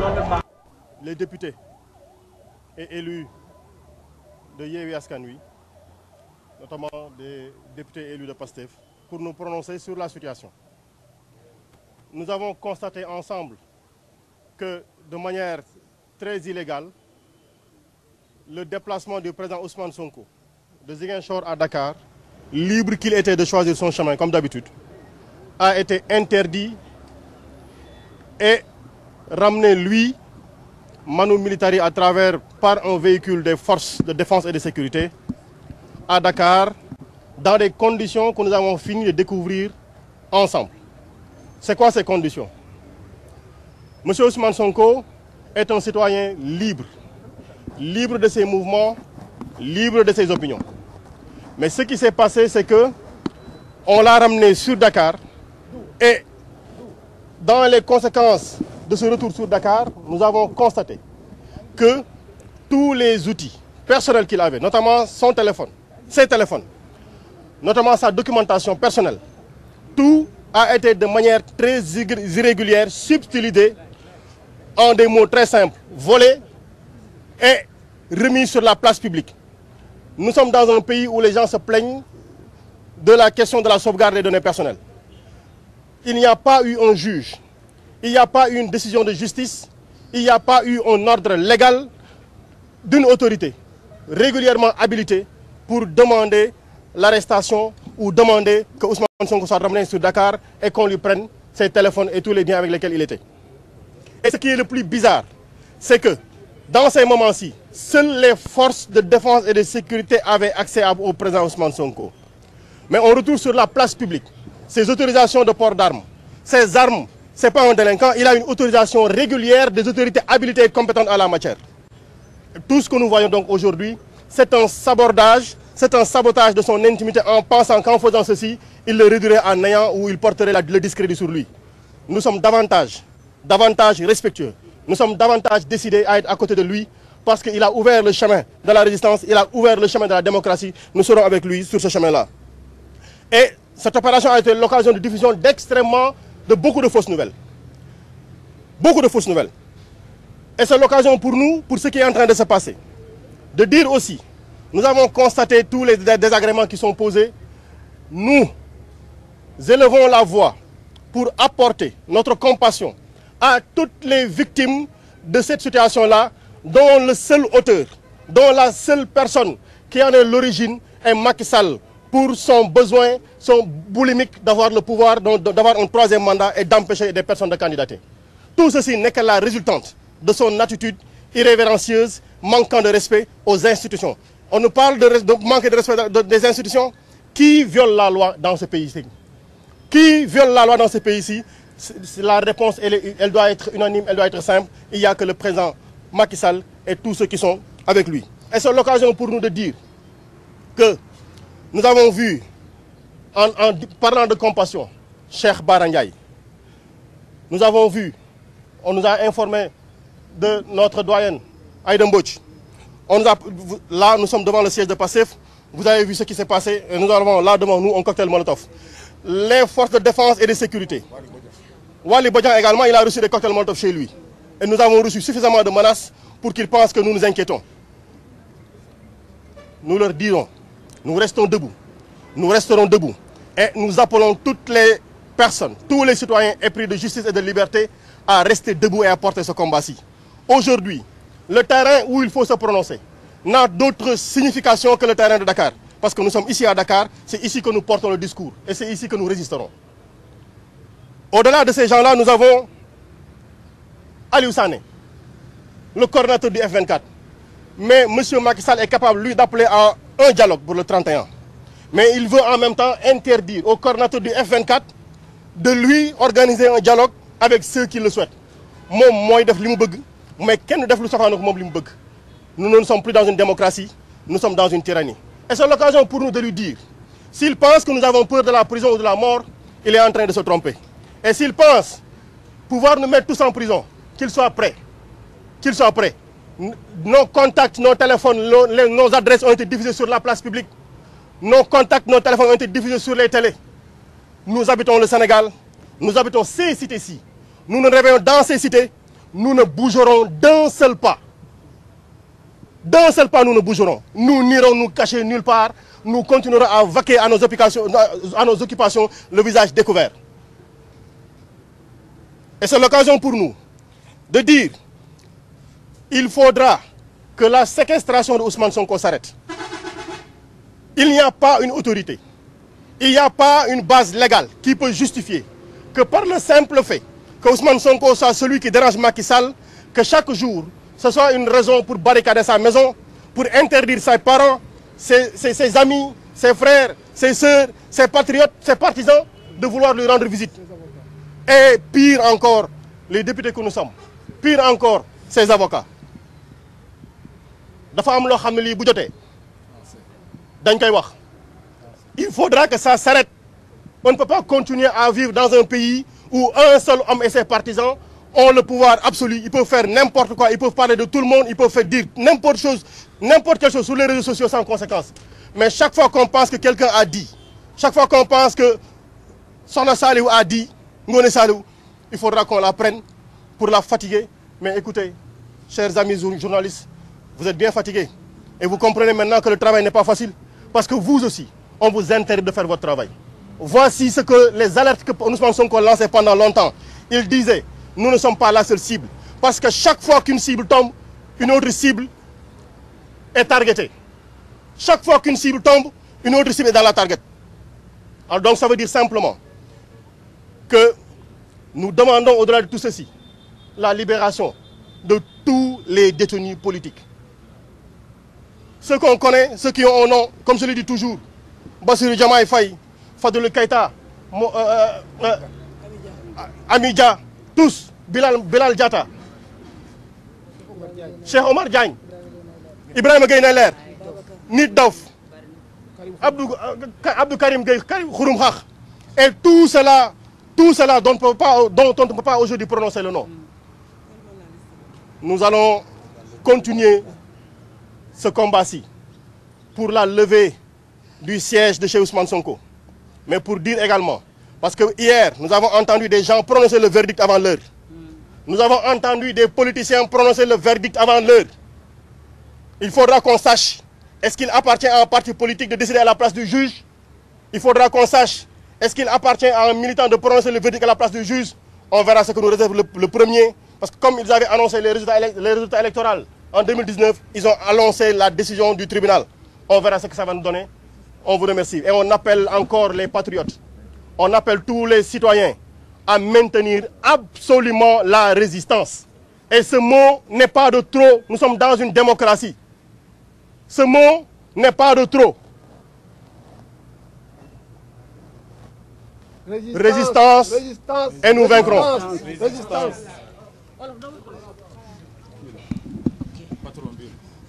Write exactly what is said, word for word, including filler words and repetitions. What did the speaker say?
Les députés et élus de Yewwi Askan Wi, notamment des députés élus de PASTEF, pour nous prononcer sur la situation. Nous avons constaté ensemble que, de manière très illégale, le déplacement du président Ousmane Sonko de Ziguinchor à Dakar, libre qu'il était de choisir son chemin comme d'habitude, a été interdit et ramené, lui, Manu Militari, à travers, par un véhicule des forces de défense et de sécurité, à Dakar, dans des conditions que nous avons fini de découvrir ensemble. C'est quoi ces conditions? Monsieur Ousmane Sonko est un citoyen libre, libre de ses mouvements, libre de ses opinions. Mais ce qui s'est passé, c'est que on l'a ramené sur Dakar et dans les conséquences de ce retour sur Dakar, nous avons constaté que tous les outils personnels qu'il avait, notamment son téléphone, ses téléphones, notamment sa documentation personnelle, tout a été de manière très irrégulière, subtilisé en des mots très simples, volé et remis sur la place publique. Nous sommes dans un pays où les gens se plaignent de la question de la sauvegarde des données personnelles. Il n'y a pas eu un juge, il n'y a pas eu une décision de justice, il n'y a pas eu un ordre légal d'une autorité régulièrement habilitée pour demander l'arrestation ou demander que Ousmane Sonko soit ramené sur Dakar et qu'on lui prenne ses téléphones et tous les biens avec lesquels il était. Et ce qui est le plus bizarre, c'est que dans ces moments-ci, seules les forces de défense et de sécurité avaient accès au président Ousmane Sonko. Mais on retrouve sur la place publique ces autorisations de port d'armes. Ces armes, ce n'est pas un délinquant, il a une autorisation régulière des autorités habilitées et compétentes à la matière. Tout ce que nous voyons donc aujourd'hui, c'est un sabordage, c'est un sabotage de son intimité en pensant qu'en faisant ceci, il le réduirait à néant ou il porterait la, le discrédit sur lui. Nous sommes davantage, davantage respectueux. Nous sommes davantage décidés à être à côté de lui parce qu'il a ouvert le chemin de la résistance, il a ouvert le chemin de la démocratie. Nous serons avec lui sur ce chemin-là. Et cette opération a été l'occasion de diffusion d'extrêmement, de beaucoup de fausses nouvelles. Beaucoup de fausses nouvelles. Et c'est l'occasion pour nous, pour ce qui est en train de se passer, de dire aussi, nous avons constaté tous les désagréments qui sont posés. Nous élevons la voix pour apporter notre compassion à toutes les victimes de cette situation-là, dont le seul auteur, dont la seule personne qui en est l'origine est Macky Sall, pour son besoin, son boulimique d'avoir le pouvoir, d'avoir un troisième mandat et d'empêcher des personnes de candidater. Tout ceci n'est que la résultante de son attitude irrévérencieuse, manquant de respect aux institutions. On nous parle de, de manquer de respect de, des institutions. Qui viole la loi dans ce pays-ci? Qui viole la loi dans ce pays-ci? La réponse, elle, elle doit être unanime, elle doit être simple. Il n'y a que le président Macky Sall et tous ceux qui sont avec lui. Et c'est l'occasion pour nous de dire que nous avons vu, en, en parlant de compassion, Cheikh Bara Ndiaye. Nous avons vu, on nous a informé de notre doyenne, Aïda Mbodj. On nous a, là, nous sommes devant le siège de PASTEF. Vous avez vu ce qui s'est passé. Et nous avons là devant nous un cocktail Molotov. Les forces de défense et de sécurité. Wali Bodian également, il a reçu des cocktails Molotov chez lui. Et nous avons reçu suffisamment de menaces pour qu'ils pensent que nous nous inquiétons. Nous leur dirons, nous restons debout. Nous resterons debout. Et nous appelons toutes les personnes, tous les citoyens épris de justice et de liberté à rester debout et à porter ce combat-ci. Aujourd'hui, le terrain où il faut se prononcer n'a d'autre signification que le terrain de Dakar. Parce que nous sommes ici à Dakar, c'est ici que nous portons le discours et c'est ici que nous résisterons. Au-delà de ces gens-là, nous avons Aliou Sané, le coordinateur du F vingt-quatre. Mais M. Macky Sall est capable, lui, d'appeler à un dialogue pour le trente et un. Mais il veut en même temps interdire au coordinateur du F vingt-quatre de lui organiser un dialogue avec ceux qui le souhaitent. Moi, moi, def li mu bëgg, mais kenn def lu safaan ak moom li mu bëgg. Nous ne sommes plus dans une démocratie, nous sommes dans une tyrannie. Et c'est l'occasion pour nous de lui dire, s'il pense que nous avons peur de la prison ou de la mort, il est en train de se tromper. Et s'il pense pouvoir nous mettre tous en prison, qu'il soit prêt, qu'il soit prêt. Nos contacts, nos téléphones, nos, nos adresses ont été diffusées sur la place publique. Nos contacts, nos téléphones ont été diffusés sur les télés. Nous habitons le Sénégal, nous habitons ces cités-ci. Nous nous réveillons dans ces cités nous ne bougerons d'un seul pas. D'un seul pas, nous ne bougerons. Nous n'irons nous cacher nulle part. Nous continuerons à vaquer à nos occupations, à nos occupations le visage découvert. Et c'est l'occasion pour nous de dire il faudra que la séquestration de Ousmane Sonko s'arrête. Il n'y a pas une autorité, il n'y a pas une base légale qui peut justifier que par le simple fait que Ousmane Sonko soit celui qui dérange Macky Sall, que chaque jour, ce soit une raison pour barricader sa maison, pour interdire ses parents, ses, ses, ses amis, ses frères, ses sœurs, ses patriotes, ses partisans de vouloir lui rendre visite. Et pire encore, les députés que nous sommes, pire encore, ses avocats. Dafa am loo xam ne lii bu jotee dañ koy wax. Il faudra que ça s'arrête. On ne peut pas continuer à vivre dans un pays où un seul homme et ses partisans ont le pouvoir absolu. Ils peuvent faire n'importe quoi, ils peuvent parler de tout le monde, ils peuvent faire dire n'importe chose, n'importe quelle chose sur les réseaux sociaux sans conséquence. Mais chaque fois qu'on pense que quelqu'un a dit, chaque fois qu'on pense que Sokhna Saliou a dit, Ngoné Saliou, il faudra qu'on la prenne pour la fatiguer. Mais écoutez, chers amis journalistes, vous êtes bien fatigués. Et vous comprenez maintenant que le travail n'est pas facile. Parce que vous aussi, on vous interdit de faire votre travail. Voici ce que les alertes que Ousmane Sonko lançait pendant longtemps. Il disait, nous ne sommes pas la seule cible. Parce que chaque fois qu'une cible tombe, une autre cible est targetée. Chaque fois qu'une cible tombe, une autre cible est dans la target. Alors donc ça veut dire simplement que nous demandons au-delà de tout ceci, la libération de tous les détenus politiques. Ceux qu'on connaît, ceux qui ont un nom, comme je le dis toujours, Bassirou Diomaye Faye, Fadilou Keïta, euh, euh, Amy Dia, tous, Bilal, Bilal Diatta, Cheikh Omar Diagne, Ibrahima Gueye Nder, Nit Doff, Abdou, Abdou Karim Gueye, Khouroum Khakh, et tout cela, tout cela dont on ne peut pas, dont on ne peut pas aujourd'hui prononcer le nom. Nous allons continuer ce combat-ci pour la levée du siège de chez Ousmane Sonko. Mais pour dire également, parce que hier, nous avons entendu des gens prononcer le verdict avant l'heure. Nous avons entendu des politiciens prononcer le verdict avant l'heure. Il faudra qu'on sache, est-ce qu'il appartient à un parti politique de décider à la place du juge? Il faudra qu'on sache, est-ce qu'il appartient à un militant de prononcer le verdict à la place du juge? On verra ce que nous réserve le, le premier. Parce que comme ils avaient annoncé les résultats, les résultats électoraux en deux mille dix-neuf, ils ont annoncé la décision du tribunal. On verra ce que ça va nous donner. On vous remercie. Et on appelle encore les patriotes. On appelle tous les citoyens à maintenir absolument la résistance. Et ce mot n'est pas de trop. Nous sommes dans une démocratie. Ce mot n'est pas de trop. Résistance, résistance, résistance et nous vaincrons. Résistance. Résistance.